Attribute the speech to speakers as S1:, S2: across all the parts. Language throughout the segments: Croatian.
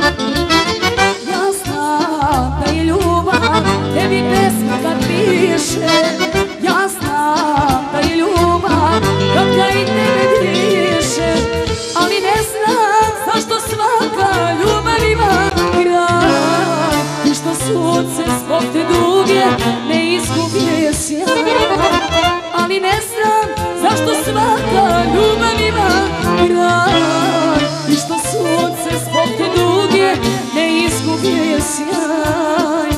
S1: Ja znam da je ljubav tebi pesma kad piše. Ja znam da je ljubav kad i tebe diše. Ali ne znam zašto svaka ljubav ima kraj i što sunce zbog te duge ne izgubije sjaj. Ali ne znam zašto svaka ljubav ima kraj i što sunce zbog te duge ne izgubije sjaj.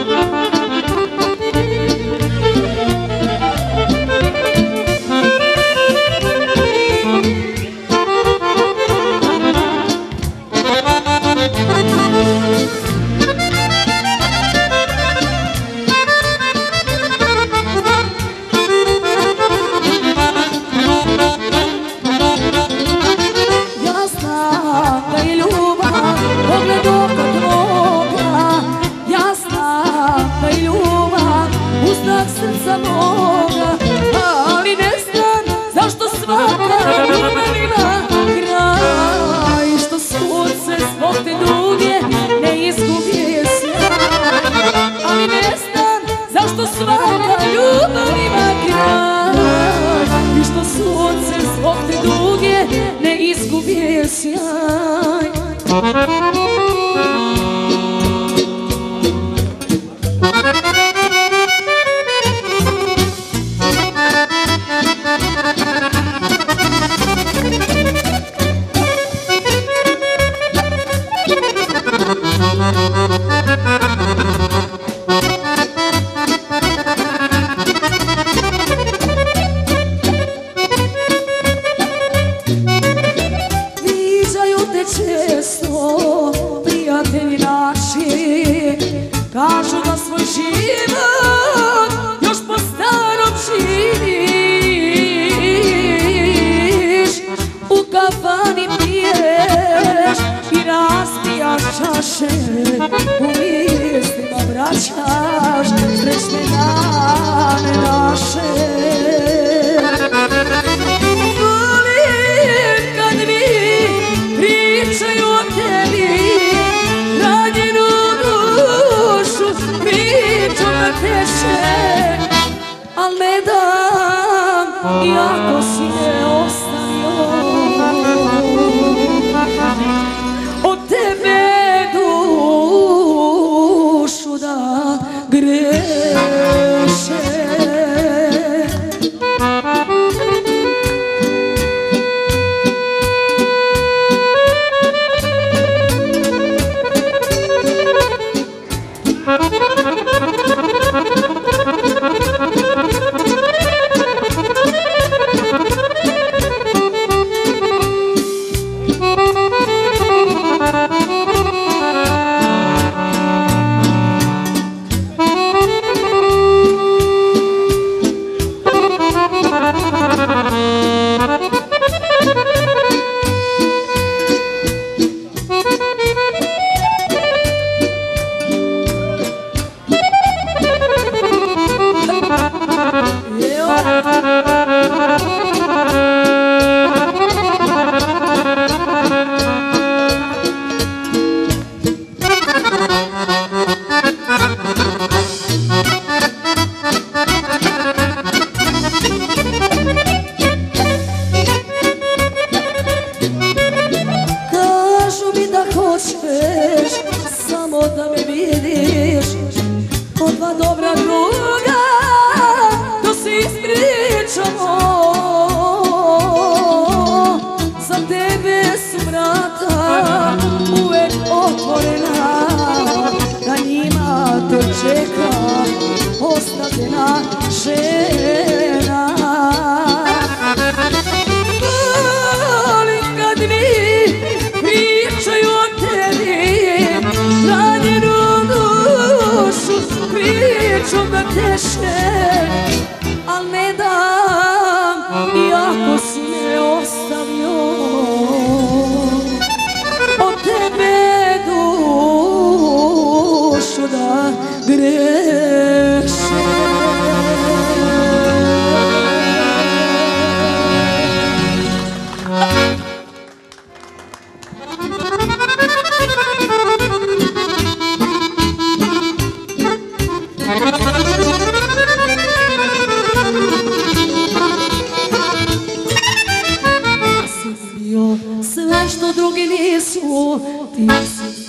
S1: Srca moga, ali ne znam zašto svaka ljubav ima kraj i što sunce zbog te duge ne izgubije sjaj. Ali ne znam zašto svaka ljubav ima kraj i što sunce zbog te duge ne izgubije sjaj. Viđaju te često prijatelji naši, kažu da svoj život još po starom živiš. U kafani piješ i raspijaš čaše, u mislima vraćaš srećne dane naše. Volim kad mi pričaju o tebi, ranjenu dušu priču me teše. Al ne dam iako si me ostavio, od tebe dušu da greše. Samo da me vidiš ko dva dobra druga, da se ispričamo. Za tebe su vrata uvek otvorena, na njima te čeka ostavljena žena. Volim kad mi pričaju o tebi, ranjenu dušu priču me teše. Al ne dam iako si me ostavio, od tebe dušu da greše.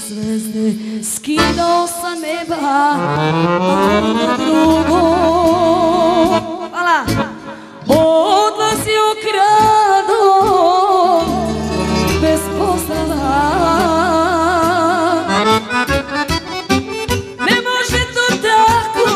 S1: zvezde skidao sa neba, a onda drugo. Hvala! Odlazio gradom bez pozdrava. Ne može to tako,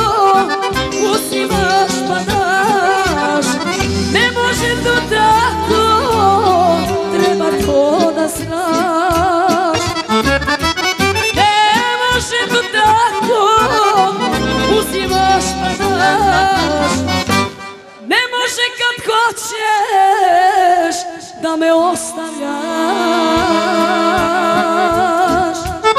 S1: uzimaš pa daš. Ne može to tako, treba to da znaš. Ne može to tako, uzimaš pa daš. Ne može kad hoćeš da me ostavljaš.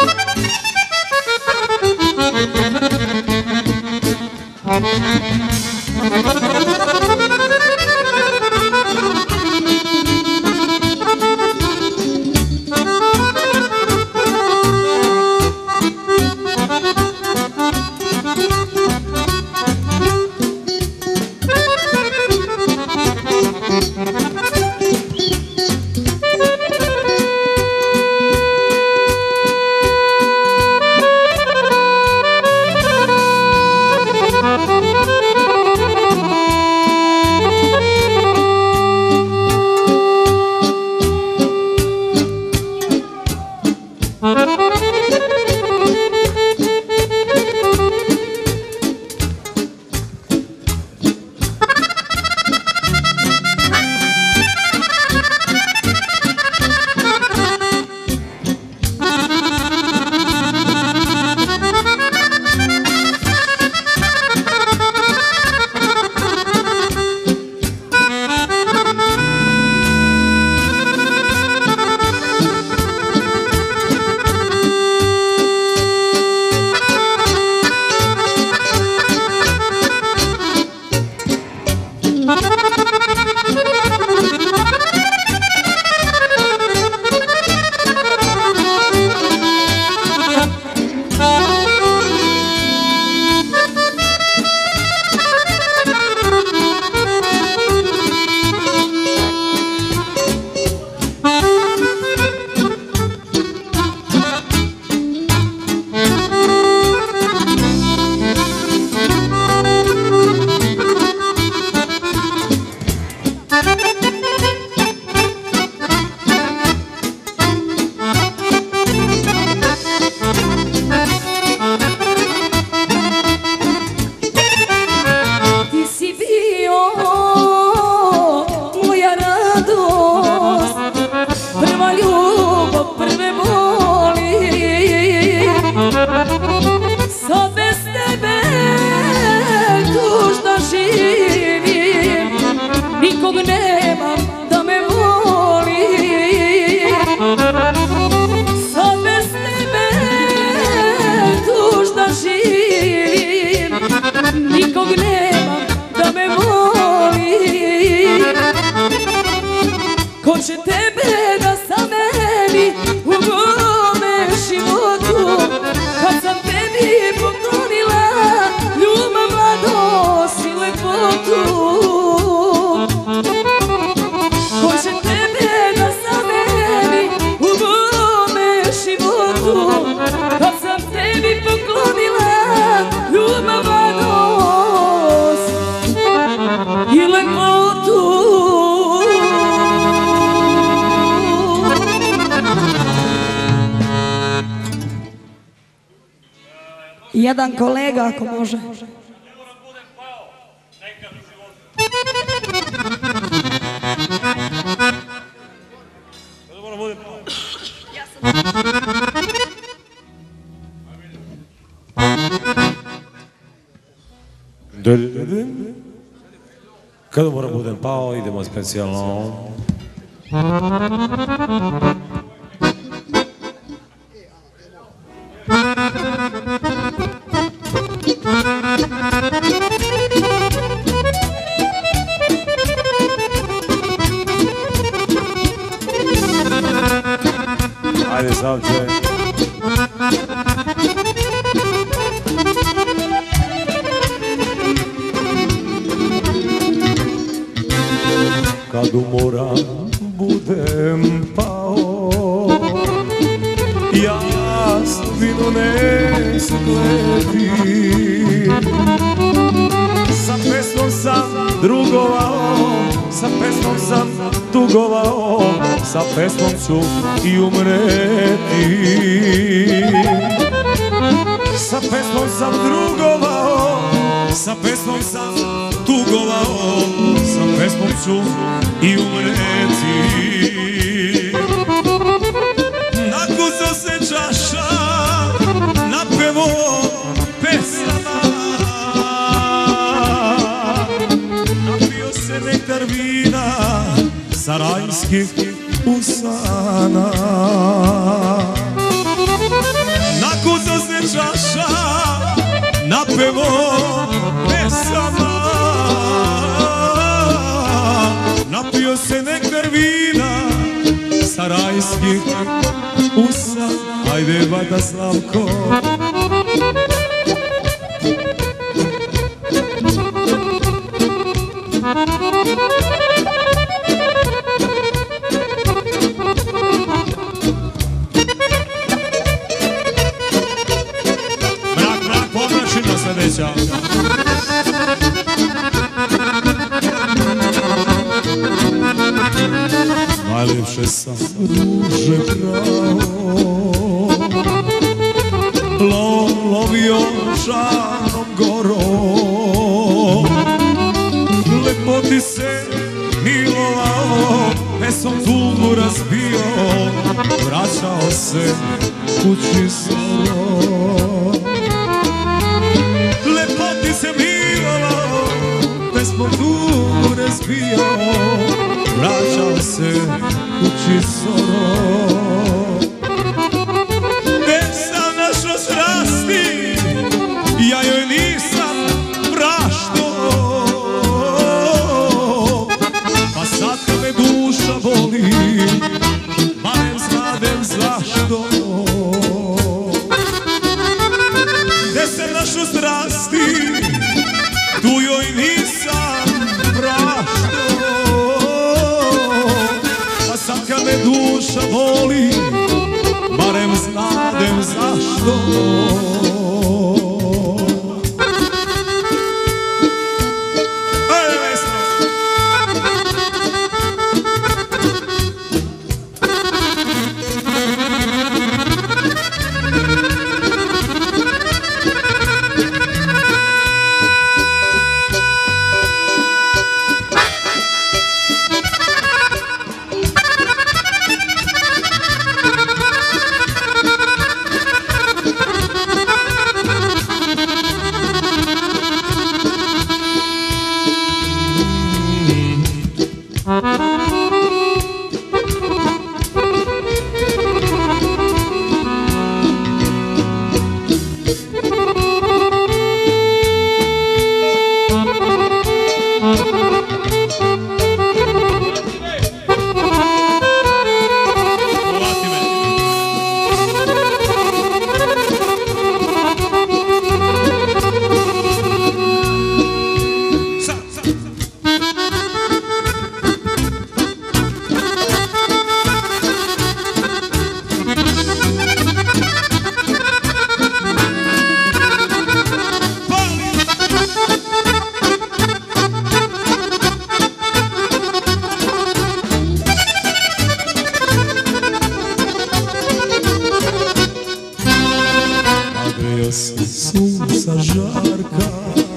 S1: Jedan kolega ako može.
S2: Kada moram budem pao, idemo specijalno. Ajde, Savče. Kad umoran budem pao, ja
S3: čast vinu ne skleti. Sa pesmom sam drugovao, sa pesmom sam tugovao, sa pesmom ću i umreti. Sa pesmom sam drugovao, sa pesmom sam tugovao, sa pesmom ću i umreti. Nakucao se čaša, napevo pesama, napio se nektar vina sa rajskih usana. Nakucao se čaša, napevo pesama, napio se nektar vina sa rajskih usana. Ajde bata Slavko, mrak, pomračina sljedeća. Najljepše sam ruže brao, lovio žarom gorom, lepoti se milovao, pesmom tugu razbio, vraćao se kući zorom. Lepoti se milovao, pesmom tugu razbio, vraćao se kući zorom. Sam našo strasti, ja joj nisam prašto, pa sad kad me duša boli, barem znadem zašto. Gde sam našo strasti, tu joj nisam prašto, pa sad kad me duša boli, barem znadem zašto. Sunca žarka,